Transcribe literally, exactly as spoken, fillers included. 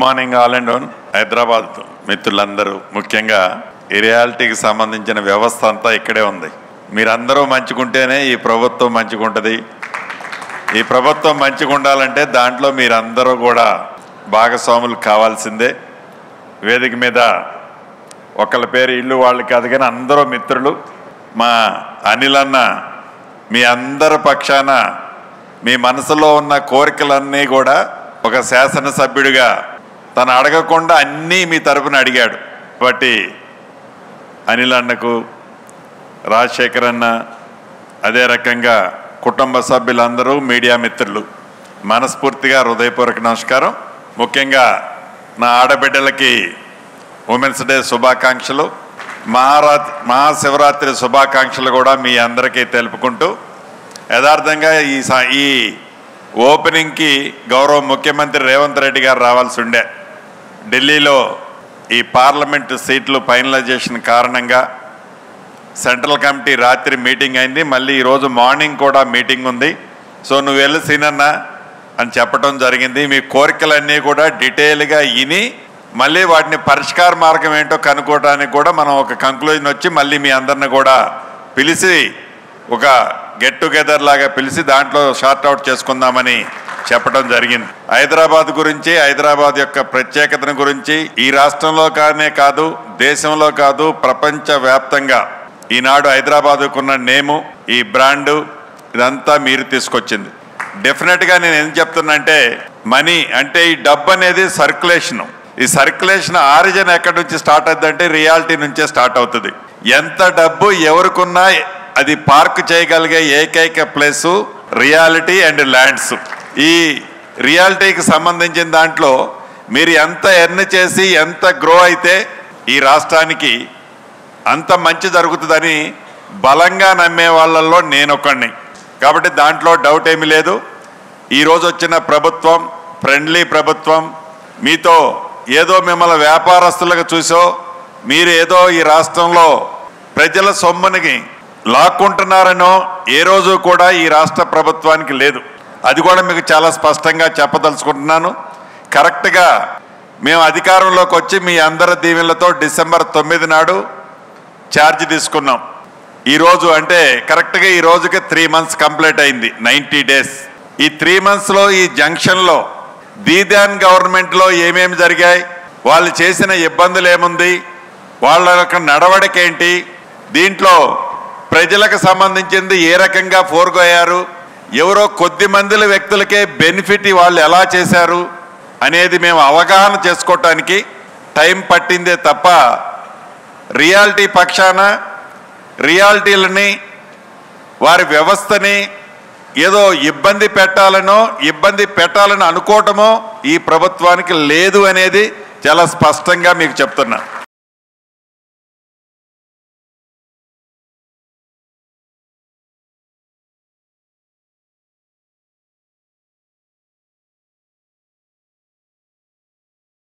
Morning all and one Hyderabad మిత్రులందరూ, ముఖ్యంగా ఈ రియాలిటీకి సంబంధించిన వ్యవస్థ అంతా ఇక్కడే ఉంది. మీరందరూ మంచిగుంటేనే ఈ ప్రభుత్వం మంచిగుంటుంది. ఈ ప్రభుత్వం మంచిగా ఉండాలంటే దాంట్లో మీరందరూ కూడా భాగస్వాములు కావాల్సిందే. వేదిక మీద ఒకళ్ళ పేరు ఇల్లు వాళ్ళు కాదు కానీ అందరూ మిత్రులు. మా అనిల్ అన్న మీ అందరి పక్షాన మీ మనసులో ఉన్న కోరికలన్నీ కూడా ఒక శాసనసభ్యుడిగా తను అడగకుండా అన్నీ మీ తరపున అడిగాడు. కాబట్టి అనిల్ అన్నకు, రాజశేఖర్ అన్న, అదే రకంగా కుటుంబ సభ్యులందరూ, మీడియా మిత్రులు, మనస్ఫూర్తిగా హృదయపూర్వక నమస్కారం. ముఖ్యంగా నా ఆడబిడ్డలకి ఉమెన్స్ డే శుభాకాంక్షలు, మహారాత్రి మహాశివరాత్రి శుభాకాంక్షలు కూడా మీ అందరికీ తెలుపుకుంటూ, యథార్థంగా ఈ ఈ ఓపెనింగ్కి గౌరవ ముఖ్యమంత్రి రేవంత్ రెడ్డి గారు రావాల్సి ఉండే. ఢిల్లీలో ఈ పార్లమెంటు సీట్లు ఫైనలైజేషన్ కారణంగా సెంట్రల్ కమిటీ రాత్రి మీటింగ్ అయింది. మళ్ళీ ఈరోజు మార్నింగ్ కూడా మీటింగ్ ఉంది. సో నువ్వు వెళ్ళి సీనన్నా అని చెప్పడం జరిగింది. మీ కోరికలన్నీ కూడా డీటెయిల్గా విని మళ్ళీ వాటిని పరిష్కార మార్గం ఏంటో కనుక్కోవడానికి కూడా మనం ఒక కంక్లూజన్ వచ్చి మళ్ళీ మీ అందరిని కూడా పిలిచి ఒక గెట్ టుగెదర్ లాగా పిలిచి దాంట్లో షార్ట్ అవుట్ చేసుకుందామని చెప్పడం జరిగింది. హైదరాబాద్ గురించి, హైదరాబాద్ యొక్క ప్రత్యేకతను గురించి ఈ రాష్ట్రంలో కానే కాదు, దేశంలో కాదు, ప్రపంచ వ్యాప్తంగా ఈనాడు హైదరాబాద్కున్న నేము, ఈ బ్రాండు, ఇదంతా మీరు తీసుకొచ్చింది. డెఫినెట్గా నేను ఏం చెప్తున్నా అంటే, మనీ అంటే ఈ డబ్బు అనేది సర్క్యులేషను. ఈ సర్క్యులేషన్ ఆరిజిన్ ఎక్కడి నుంచి స్టార్ట్ అవుతుందంటే రియాలిటీ నుంచే స్టార్ట్ అవుతుంది. ఎంత డబ్బు ఎవరికున్నా అది పార్క్ చేయగలిగే ఏకైక ప్లేసు రియాలిటీ అండ్ ల్యాండ్స్. ఈ రియాలిటీకి సంబంధించిన దాంట్లో మీరు ఎంత ఎర్న్ చేసి ఎంత గ్రో అయితే ఈ రాష్ట్రానికి అంత మంచి జరుగుతుందని బలంగా నమ్మే వాళ్ళల్లో నేనొకడిని. కాబట్టి దాంట్లో డౌట్ ఏమీ లేదు. ఈరోజు వచ్చిన ప్రభుత్వం ఫ్రెండ్లీ ప్రభుత్వం. మీతో ఏదో మిమ్మల్ని వ్యాపారస్తులుగా చూసో, మీరు ఏదో ఈ రాష్ట్రంలో ప్రజల సొమ్ముని లాక్కుంటున్నారనో ఏ రోజు కూడా ఈ రాష్ట్ర ప్రభుత్వానికి లేదు. అది కూడా మీకు చాలా స్పష్టంగా చెప్పదలుచుకుంటున్నాను. కరెక్ట్గా మేము అధికారంలోకి వచ్చి మీ అందరి దీవెనలతో డిసెంబర్ తొమ్మిది నాడు ఛార్జ్ తీసుకున్నాం. ఈరోజు అంటే కరెక్ట్గా ఈ రోజుకి త్రీ మంత్స్ కంప్లీట్ అయింది, నైంటీ డేస్. ఈ త్రీ మంత్స్లో ఈ జంక్షన్లో దీదాన్ గవర్నమెంట్లో ఏమేమి జరిగాయి, వాళ్ళు చేసిన ఇబ్బందులు ఏముంది, వాళ్ళ యొక్క నడవడిక ఏంటి, దీంట్లో ప్రజలకు సంబంధించింది ఏ రకంగా ఫోర్గోయారు, ఎవరో కొద్ది మందిల వ్యక్తులకే బెనిఫిట్ వాళ్ళు ఎలా చేశారు అనేది మేము అవగాహన చేసుకోవటానికి టైం పట్టిందే తప్ప రియాలిటీ పక్షాన రియాలిటీలని వారి వ్యవస్థని ఏదో ఇబ్బంది పెట్టాలనో ఇబ్బంది పెట్టాలని అనుకోవటమో ఈ ప్రభుత్వానికి లేదు అనేది చాలా స్పష్టంగా మీకు చెప్తున్నా.